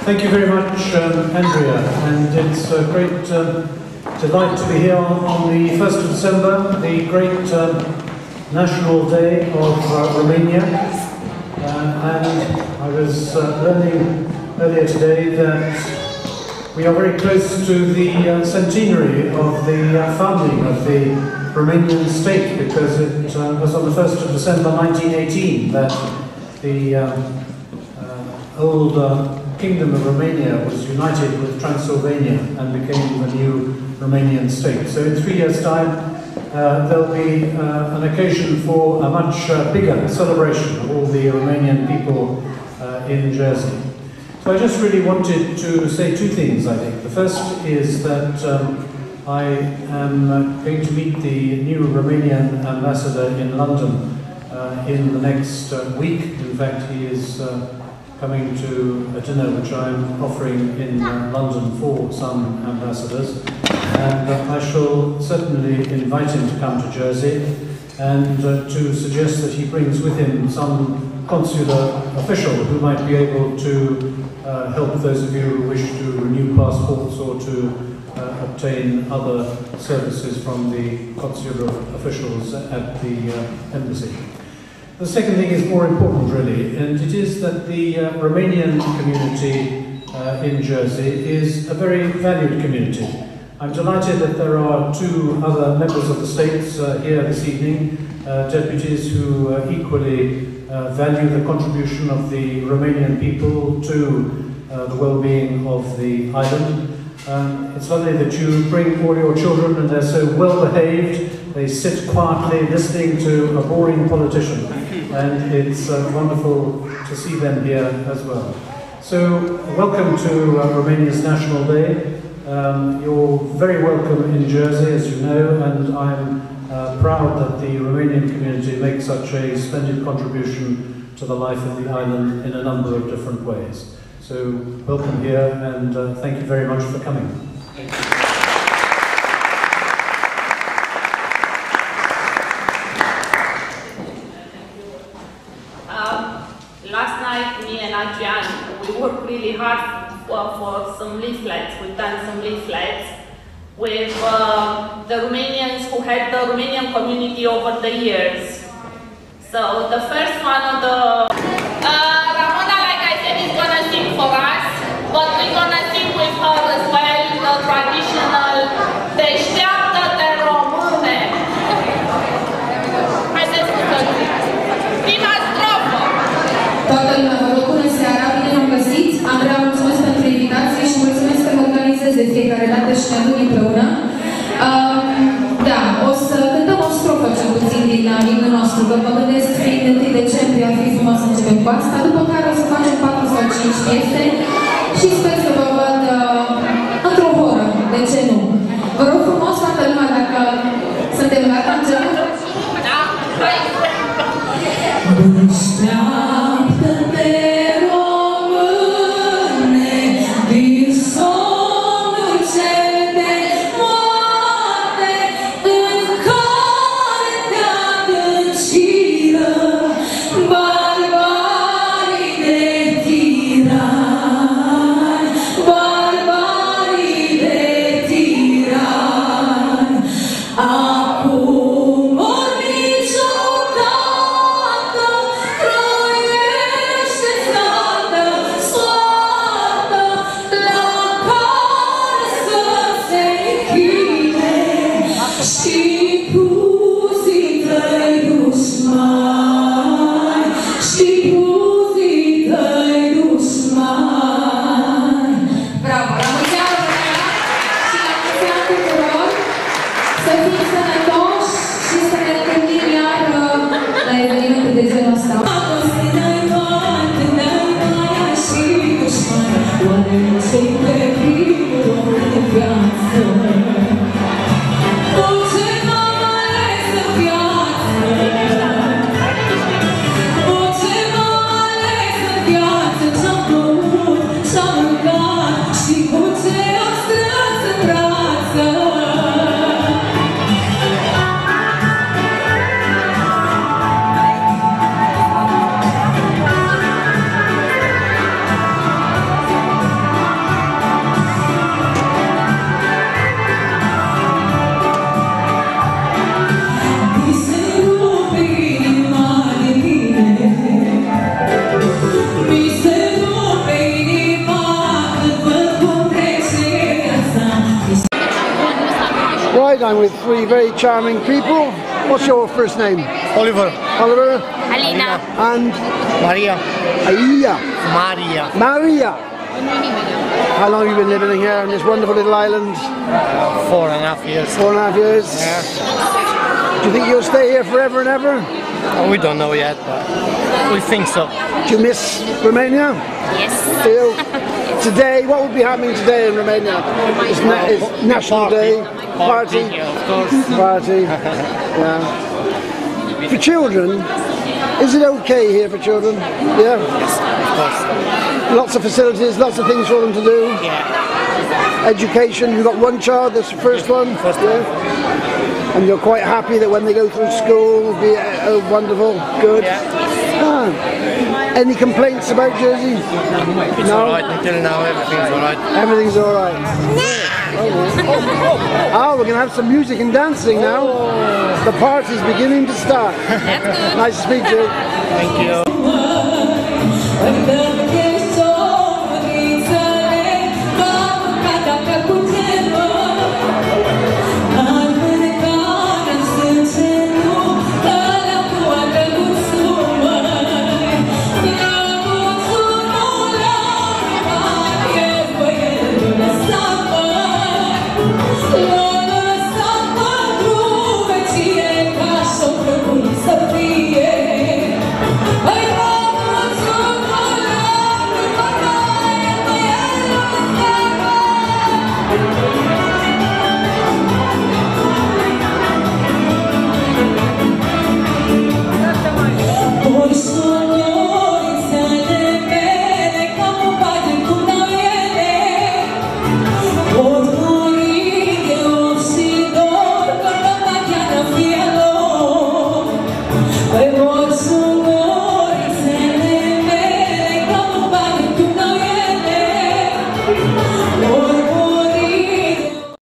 Thank you very much, Andrea, and it's a great delight to be here on the 1st of December, the great National Day of Romania. And I was learning earlier today that we are very close to the centenary of the founding of the Romanian state, because it was on the 1st of December 1918 that the old Kingdom of Romania was united with Transylvania and became the new Romanian state. So in 3 years' time, there'll be an occasion for a much bigger celebration of all the Romanian people in Jersey. So I just really wanted to say two things, I think. The first is that I am going to meet the new Romanian ambassador in London in the next week. In fact, he is coming to a dinner which I'm offering in London for some ambassadors, and I shall certainly invite him to come to Jersey and to suggest that he brings with him some consular official who might be able to help those of you who wish to renew passports or to obtain other services from the consular officials at the embassy. The second thing is more important, really, and it is that the Romanian community in Jersey is a very valued community. I'm delighted that there are two other members of the States here this evening, deputies who equally value the contribution of the Romanian people to the well-being of the island. It's lovely that you bring all your children and they're so well behaved. They sit quietly listening to a boring politician, and it's wonderful to see them here as well. So welcome to Romania's National Day. You're very welcome in Jersey, as you know, and I'm proud that the Romanian community makes such a splendid contribution to the life of the island in a number of different ways. So welcome here, and thank you very much for coming. Thank you. Last night, me and Adrian, we worked really hard for some leaflets. We've done some leaflets with the Romanians who had the Romanian community over the years. So the first one of the for us, but we're gonna sing with her as well the traditional Deșteaptă-te române. Haideți să cântăm. Prima strofă! Toată lumea, vă rog, bună seara, bine v-am găsit. Andreea, mulțumesc pentru invitație și mulțumesc că mă organizez de fiecare dată și ne adun împreună. Da, o să cântăm o strofă cel puțin din himnul nostru, că mă gândesc fiind 1 decembrie ar fi frumos să începem cu asta, după care o să facem 4 sau 5 piese și sper să vă văd într-o oră, de ce nu? Vă rog frumos toată lumea, dacă suntem gata, începem? Da, hai! Deșteaptă-te române din somnul cel de moarte în care te adânciră barbarii de tirani, barbarii de tirani. Acum ori niciodată croiește strada soartă la care să se închide și cruzii tăi dușmani, și cruzii tăi dușmani. Bravo! La mulți ani, și la mulți ani tuturor! Să fim sănătoși și să ne întâlnim iar la evenimente de genul ăsta. Oare nu ți-ai pe primul om de viață? Orice m-am ales în viață, orice m-am ales în viață, ce-am făcut, ce-am rugat și cu ce am strâns în brață. I'm with three very charming people. What's your first name? Oliver. Oliver. Alina. And? Maria. Aia. Maria. Maria. How long have you been living here on this wonderful little island? 4.5 years. 4.5 years? Yeah. Do you think you'll stay here forever and ever? We don't know yet, but we think so. Do you miss Romania? Yes. Do you? Today, what will be happening today in Romania? It's National Day. Party. Of course. Party. Yeah. For children, is it okay here for children? Yeah? Yes, of course. Lots of facilities, lots of things for them to do. Yeah. Education, you've got one child, that's the first one. First yeah. And you're quite happy that when they go through school, will be wonderful, good. Yeah. Ah. Any complaints about Jersey? It's No? alright until now, everything's alright. Everything's alright. Oh, we're going to have some music and dancing now. The party's beginning to start. That's good. Nice to speak to you. Thank you.